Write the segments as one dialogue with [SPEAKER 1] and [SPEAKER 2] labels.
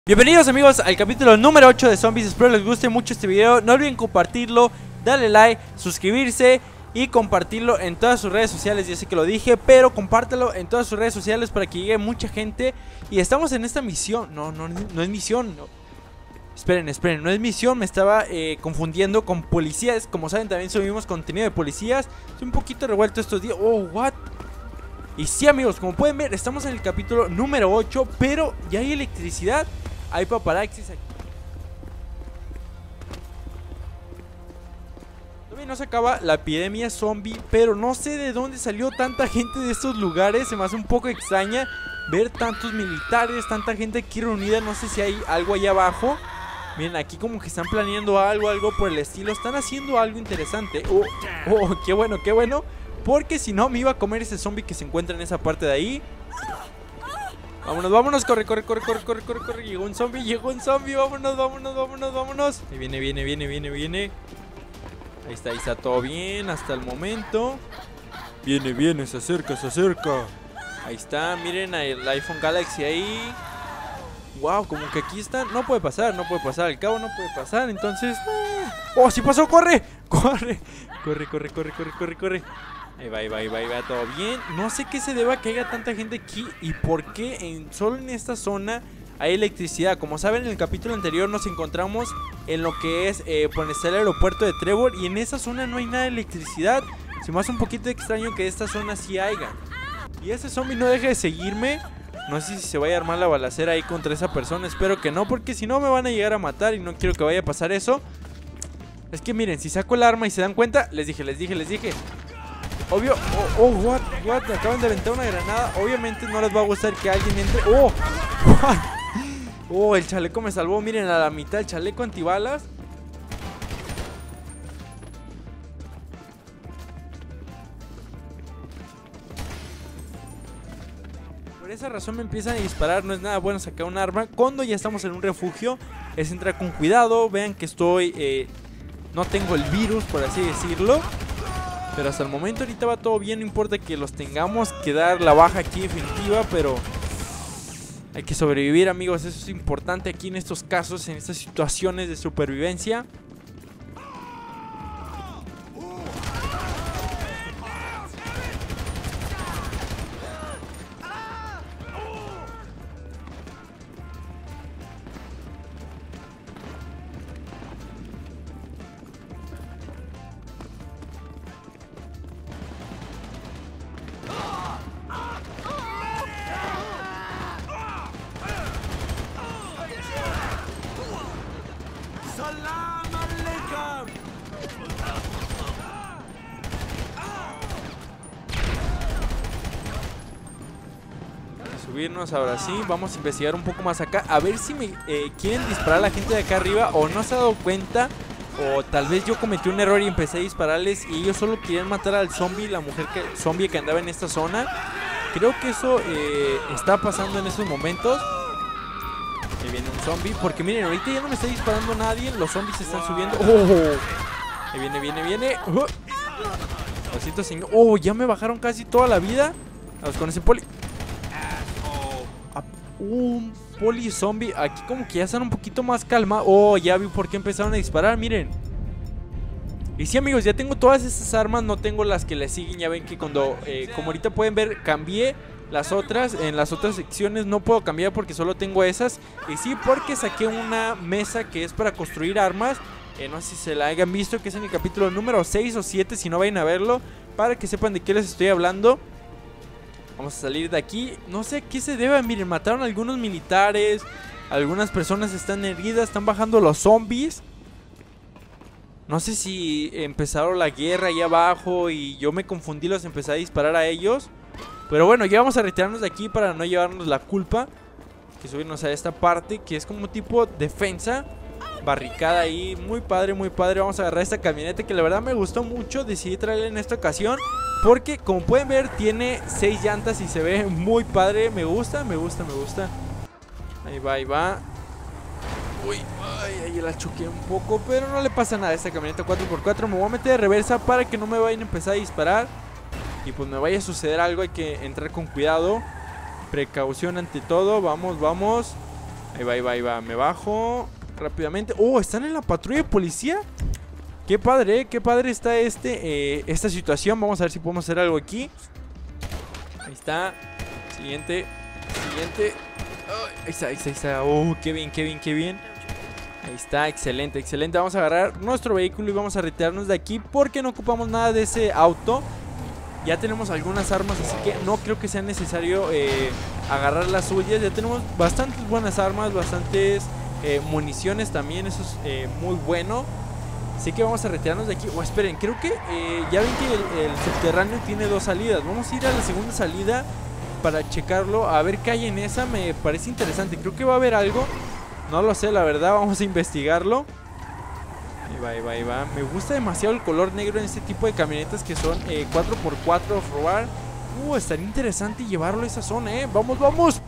[SPEAKER 1] Bienvenidos amigos al capítulo número 8 de Zombies. Espero les guste mucho este video. No olviden compartirlo, darle like, suscribirse y compartirlo en todas sus redes sociales. Ya sé que lo dije, pero compártelo en todas sus redes sociales para que llegue mucha gente. Y estamos en esta misión. No es misión. No. Esperen, no es misión. Me estaba confundiendo con policías. Como saben, también subimos contenido de policías. Estoy un poquito revuelto estos días. Oh, what? Y sí amigos, como pueden ver, estamos en el capítulo número 8, pero ya hay electricidad. Hay paparazzis aquí. Todavía no se acaba la epidemia zombie, pero no sé de dónde salió tanta gente de estos lugares. Se me hace un poco extraña ver tantos militares, tanta gente aquí reunida. No sé si hay algo allá abajo. Miren, aquí como que están planeando algo por el estilo. Están haciendo algo interesante. Oh, qué bueno. Porque si no me iba a comer ese zombie que se encuentra en esa parte de ahí. Vámonos, corre. Llegó un zombie, vámonos. Ahí viene. Ahí está todo bien hasta el momento. Viene, se acerca. Ahí está, miren el iPhone Galaxy ahí. Wow, como que aquí está. No puede pasar, al cabo no puede pasar. Entonces, oh, sí pasó, corre. Ahí va, todo bien. No sé qué se deba que haya tanta gente aquí y por qué solo en esta zona hay electricidad. Como saben, en el capítulo anterior nos encontramos en lo que es por el aeropuerto de Trevor, y en esa zona no hay nada de electricidad. Se me hace un poquito extraño que esta zona sí haya. Y ese zombie no deja de seguirme. No sé si se vaya a armar la balacera ahí contra esa persona. Espero que no, porque si no me van a llegar a matar y no quiero que vaya a pasar eso. Es que miren, si saco el arma y se dan cuenta, les dije. Obvio, what, me acaban de aventar una granada. Obviamente no les va a gustar que alguien entre. El chaleco me salvó. Miren, a la mitad el chaleco antibalas. Por esa razón me empiezan a disparar. No es nada bueno sacar un arma cuando ya estamos en un refugio. Es entrar con cuidado. Vean que estoy no tengo el virus, por así decirlo. Pero hasta el momento ahorita va todo bien. No importa que los tengamos que dar la baja aquí definitiva, pero hay que sobrevivir amigos. Eso es importante aquí en estos casos, en estas situaciones de supervivencia. Subirnos ahora sí, vamos a investigar un poco más acá. A ver si me quieren disparar a la gente de acá arriba, o no se ha dado cuenta, o tal vez yo cometí un error y empecé a dispararles y ellos solo querían matar al zombie, la mujer zombie que andaba en esta zona. Creo que eso está pasando en estos momentos. Ahí viene un zombie, porque miren, ahorita ya no me está disparando nadie. Los zombies se están subiendo. Ahí viene. 205. Ya me bajaron casi toda la vida. Vamos con ese poli. Un poli zombie. Aquí como que ya están un poquito más calma. Ya vi por qué empezaron a disparar, miren. Y sí amigos, ya tengo todas esas armas. No tengo las que le siguen. Ya ven que cuando, como ahorita pueden ver, cambié las otras. En las otras secciones no puedo cambiar porque solo tengo esas. Y sí, porque saqué una mesa que es para construir armas. No sé si se la hayan visto, que es en el capítulo número 6 o 7. Si no, vayan a verlo para que sepan de qué les estoy hablando. Vamos a salir de aquí. No sé a qué se debe. Miren, mataron a algunos militares. Algunas personas están heridas. Están bajando los zombies. No sé si empezaron la guerra ahí abajo y yo me confundí, los empecé a disparar a ellos. Pero bueno, ya vamos a retirarnos de aquí para no llevarnos la culpa. Hay que subirnos a esta parte que es como tipo defensa. Barricada ahí, muy padre. Vamos a agarrar esta camioneta que la verdad me gustó mucho. Decidí traerla en esta ocasión porque como pueden ver tiene 6 llantas y se ve muy padre. Me gusta. Ahí va. Uy, ahí la choqué un poco, pero no le pasa nada a esta camioneta 4x4. Me voy a meter de reversa para que no me vayan a empezar a disparar y pues me vaya a suceder algo. Hay que entrar con cuidado, precaución ante todo. Vamos. Ahí va, ahí va, ahí va. Me bajo rápidamente. Oh, ¿están en la patrulla de policía? Qué padre, qué padre está esta situación. Vamos a ver si podemos hacer algo aquí. Ahí está. Siguiente. Siguiente. Oh, ahí está, ahí está, ahí está. Oh, qué bien, qué bien, qué bien. Ahí está, excelente, excelente. Vamos a agarrar nuestro vehículo y vamos a retirarnos de aquí porque no ocupamos nada de ese auto. Ya tenemos algunas armas, así que no creo que sea necesario agarrar las suyas. Ya tenemos bastantes buenas armas, bastantes municiones también. Eso es muy bueno. Así que vamos a retirarnos de aquí. Oh, esperen, creo que ya ven que el subterráneo tiene dos salidas. Vamos a ir a la segunda salida para checarlo, a ver qué hay en esa. Me parece interesante, creo que va a haber algo. No lo sé, la verdad, vamos a investigarlo. Ahí va, ahí va, ahí va. Me gusta demasiado el color negro en este tipo de camionetas que son 4x4 off-road. Estaría interesante llevarlo a esa zona, Vamos, vamos.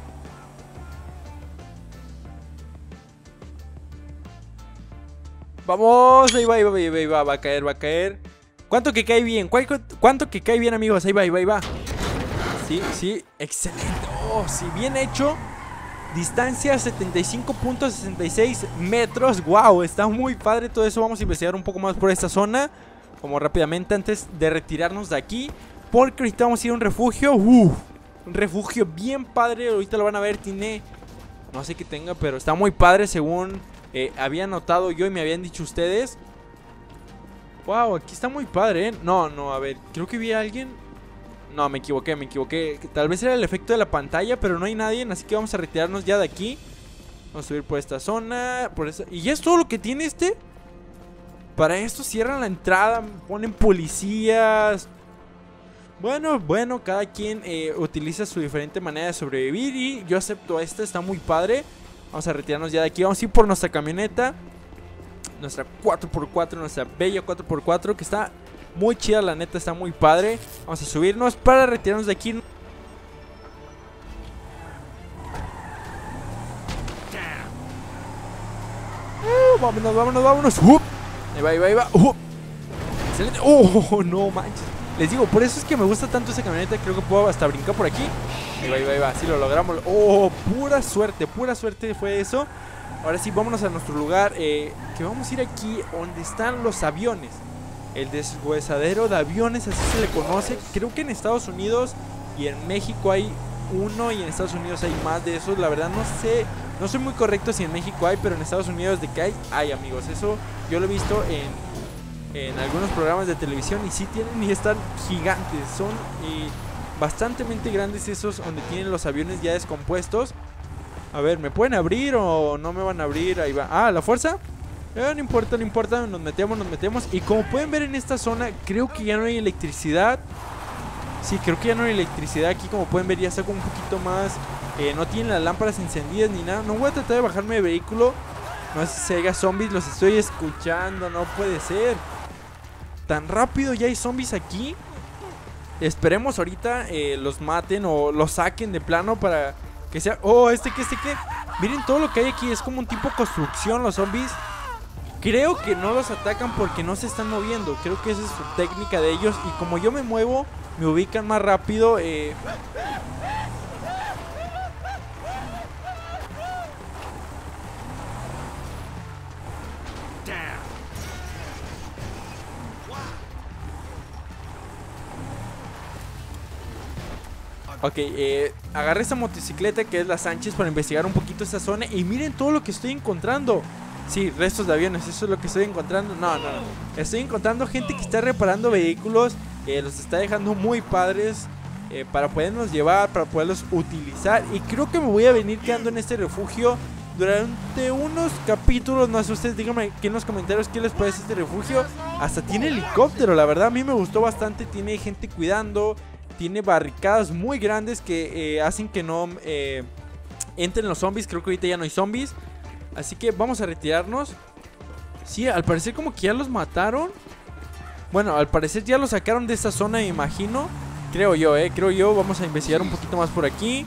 [SPEAKER 1] Vamos, ahí va, ahí va, ahí va, ahí va. Va a caer, va a caer. ¿Cuánto que cae bien? ¿Cuánto que cae bien, amigos? Ahí va, ahí va, ahí va. Sí, sí, excelente. Oh, sí, bien hecho. Distancia 75.66 metros. Wow, está muy padre todo eso. Vamos a investigar un poco más por esta zona. Vamos rápidamente antes de retirarnos de aquí, porque ahorita vamos a ir a un refugio. Un refugio bien padre. Ahorita lo van a ver, tiene... no sé qué tenga, pero está muy padre según había notado yo y me habían dicho ustedes. Wow, aquí está muy padre, No, no, a ver, creo que vi a alguien. No, me equivoqué, me equivoqué. Tal vez era el efecto de la pantalla, pero no hay nadie, así que vamos a retirarnos ya de aquí. Vamos a subir por esta zona, por esta... Y ya es todo lo que tiene este. Para esto cierran la entrada, ponen policías. Bueno, bueno, cada quien utiliza su diferente manera de sobrevivir y yo acepto esta, está muy padre. Vamos a retirarnos ya de aquí, vamos a ir por nuestra camioneta. Nuestra 4x4, nuestra bella 4x4 que está... muy chida, la neta, está muy padre. Vamos a subirnos para retirarnos de aquí. Vámonos, vámonos, vámonos. Ahí va, ahí va, ahí va. Excelente. Oh, no manches. Les digo, por eso es que me gusta tanto esa camioneta. Creo que puedo hasta brincar por aquí. Ahí va, ahí va, ahí va. Sí, lo logramos. Oh, pura suerte fue eso. Ahora sí, vámonos a nuestro lugar. Que vamos a ir aquí donde están los aviones. El deshuesadero de aviones, así se le conoce. Creo que en Estados Unidos y en México hay uno y en Estados Unidos hay más de esos. La verdad no sé, no soy muy correcto si en México hay, pero en Estados Unidos de que hay, amigos. Eso yo lo he visto en algunos programas de televisión y sí tienen y están gigantes. Son bastante grandes esos donde tienen los aviones ya descompuestos. A ver, ¿me pueden abrir o no me van a abrir? Ahí va. Ah, ¿la fuerza? No importa, no importa, nos metemos. Y como pueden ver en esta zona, creo que ya no hay electricidad. Sí, creo que ya no hay electricidad aquí. Como pueden ver, ya está como un poquito más no tienen las lámparas encendidas ni nada. No voy a tratar de bajarme de vehículo. No sé si se haya zombies, los estoy escuchando. No puede ser. Tan rápido ya hay zombies aquí. Esperemos ahorita los maten o los saquen de plano para que sea... Oh, ¿qué? Miren todo lo que hay aquí, es como un tipo construcción los zombies. Creo que no los atacan porque no se están moviendo. Creo que esa es su técnica de ellos. Y como yo me muevo, me ubican más rápido. Ok, agarré esta motocicleta que es la Sánchez para investigar un poquito esta zona. Y miren todo lo que estoy encontrando. Sí, restos de aviones, eso es lo que estoy encontrando. No. Estoy encontrando gente que está reparando vehículos. Los está dejando muy padres para podernos llevar, para poderlos utilizar. Y creo que me voy a venir quedando en este refugio durante unos capítulos. No sé, ustedes díganme aquí en los comentarios qué les parece este refugio. Hasta tiene helicóptero, la verdad a mí me gustó bastante. Tiene gente cuidando. Tiene barricadas muy grandes que hacen que no entren los zombies. Creo que ahorita ya no hay zombies. Así que vamos a retirarnos. Sí, al parecer como que ya los mataron. Bueno, al parecer ya los sacaron de esta zona, me imagino. Creo yo, vamos a investigar un poquito más por aquí.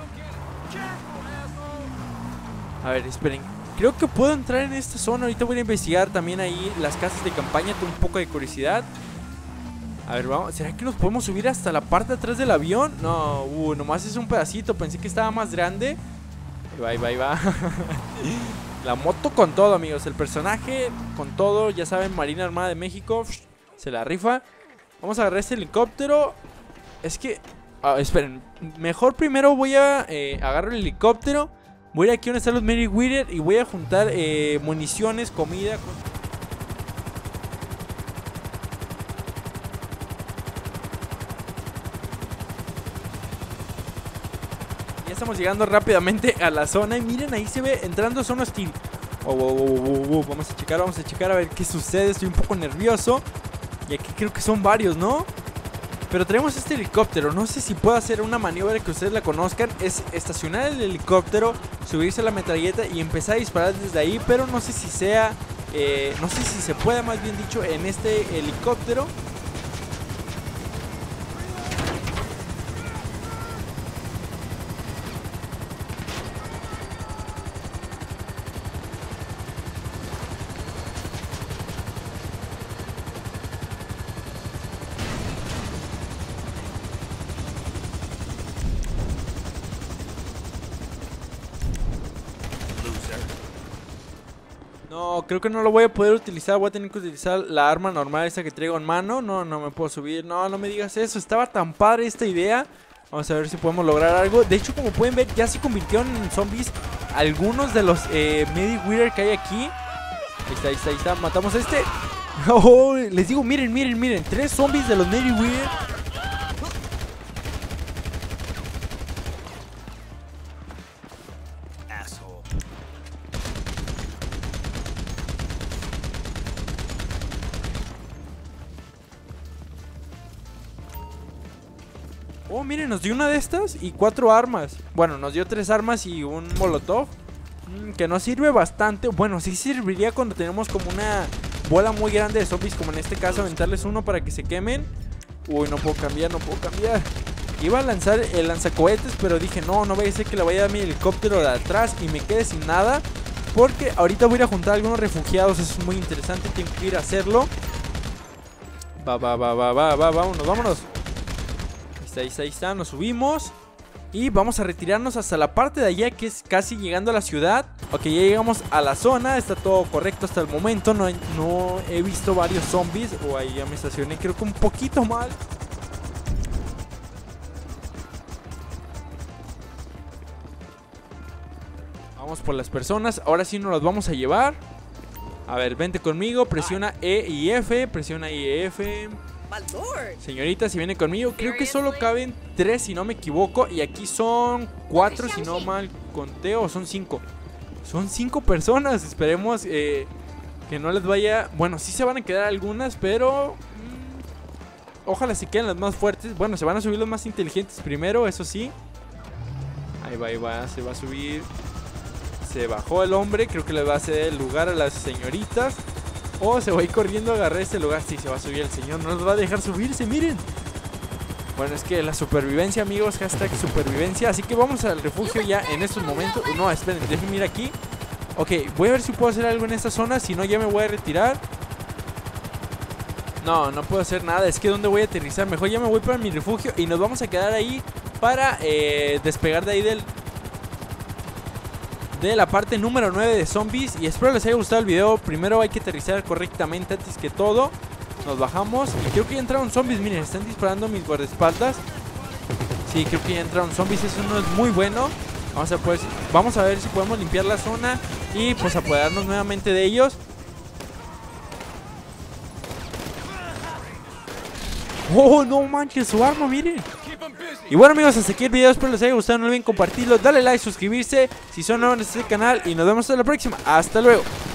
[SPEAKER 1] A ver, esperen. Creo que puedo entrar en esta zona. Ahorita voy a investigar también ahí las casas de campaña. Tengo un poco de curiosidad. A ver, vamos. ¿Será que nos podemos subir hasta la parte de atrás del avión? No, nomás es un pedacito. Pensé que estaba más grande. Ahí va, ahí va. La moto con todo, amigos. El personaje con todo. Ya saben, Marina Armada de México. Se la rifa. Vamos a agarrar este helicóptero. Es que... esperen. Mejor primero voy a agarrar el helicóptero. Voy a ir aquí donde están los Meriwether. Y voy a juntar municiones, comida. Ya estamos llegando rápidamente a la zona. Y miren, ahí se ve entrando zona hostil. Vamos a checar a ver qué sucede. Estoy un poco nervioso. Y aquí creo que son varios, ¿no? Pero tenemos este helicóptero. No sé si puedo hacer una maniobra que ustedes la conozcan. Es estacionar el helicóptero, subirse a la metralleta y empezar a disparar desde ahí. Pero no sé si sea... no sé si se puede, más bien dicho, en este helicóptero. No, creo que no lo voy a poder utilizar. Voy a tener que utilizar la arma normal esa que traigo en mano. No, no me puedo subir. No, no me digas eso. Estaba tan padre esta idea. Vamos a ver si podemos lograr algo. De hecho, como pueden ver, ya se convirtieron en zombies algunos de los Meriwether que hay aquí. Ahí está. Matamos a este. Oh, les digo, miren. 3 zombies de los Meriwether. Oh, miren, nos dio una de estas y 4 armas. Bueno, nos dio 3 armas y un molotov. Que nos sirve bastante. Bueno, sí serviría cuando tenemos como una bola muy grande de zombies, como en este caso, aventarles uno para que se quemen. Uy, no puedo cambiar. Iba a lanzar el lanzacohetes, pero dije, no vaya a ser que le vaya a dar mi helicóptero de atrás y me quede sin nada. Porque ahorita voy a ir a juntar a algunos refugiados. Eso es muy interesante, tengo que ir a hacerlo. Vámonos. Ahí está, nos subimos. Y vamos a retirarnos hasta la parte de allá, que es casi llegando a la ciudad. Ok, ya llegamos a la zona. Está todo correcto hasta el momento. No he visto varios zombies. O ahí ya me estacioné, creo que un poquito mal. Vamos por las personas. Ahora sí nos las vamos a llevar. A ver, vente conmigo. Presiona E y F. Presiona E y F. Señorita, si viene conmigo, creo que solo caben 3 si no me equivoco. Y aquí son 4 si no mal conteo. O son 5. Son 5 personas. Esperemos que no les vaya... Bueno, sí se van a quedar algunas, pero... ojalá se queden las más fuertes. Bueno, se van a subir los más inteligentes primero, eso sí. Ahí va, se va a subir. Se bajó el hombre, creo que le va a ceder el lugar a las señoritas. Oh, se va a ir corriendo a agarrar este lugar. Sí, se va a subir el señor, no nos va a dejar subirse, miren. Bueno, es que la supervivencia, amigos, hashtag supervivencia. Así que vamos al refugio ya en estos momentos. No, esperen, déjenme ir aquí. Ok, voy a ver si puedo hacer algo en esta zona. Si no, ya me voy a retirar. No puedo hacer nada. Es que ¿dónde voy a aterrizar? Mejor ya me voy para mi refugio y nos vamos a quedar ahí para despegar de ahí de la parte número 9 de zombies. Y espero les haya gustado el video. Primero hay que aterrizar correctamente antes que todo. Nos bajamos y creo que ya entraron zombies. Miren, están disparando mis guardaespaldas. Sí, creo que ya entraron zombies. Eso no es muy bueno. Vamos a ver si podemos limpiar la zona y pues apoderarnos nuevamente de ellos. Oh, no manches, su arma, miren. Y bueno, amigos, hasta aquí el video. Espero les haya gustado. No olviden compartirlo, darle like, suscribirse si son nuevos en este canal. Y nos vemos hasta la próxima. Hasta luego.